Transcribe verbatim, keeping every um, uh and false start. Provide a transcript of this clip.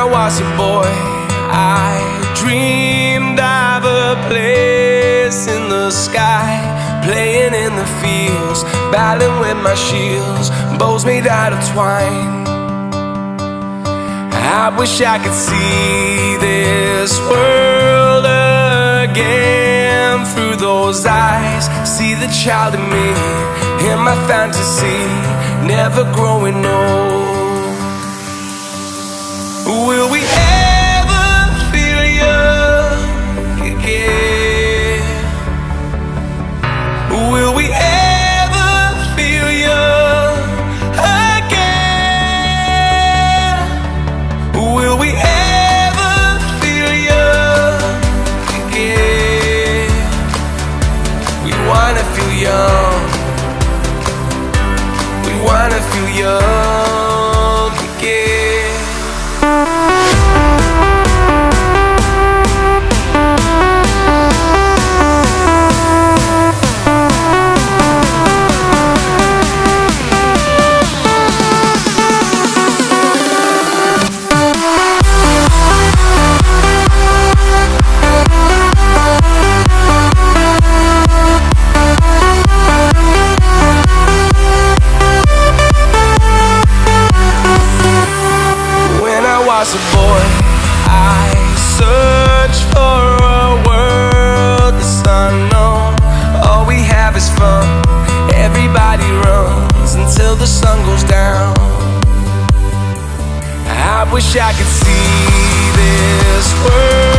was a boy, I dreamed of a place in the sky, playing in the fields, battling with my shields, bows made out of twine. I wish I could see this world again through those eyes, see the child in me, in my fantasy, never growing old. Will we ever feel young again? Will we ever feel young again? Will we ever feel young again? We wanna feel young. We wanna feel young again. As a boy, I searched for a world that's unknown. All we have is fun. Everybody runs until the sun goes down. I wish I could see this world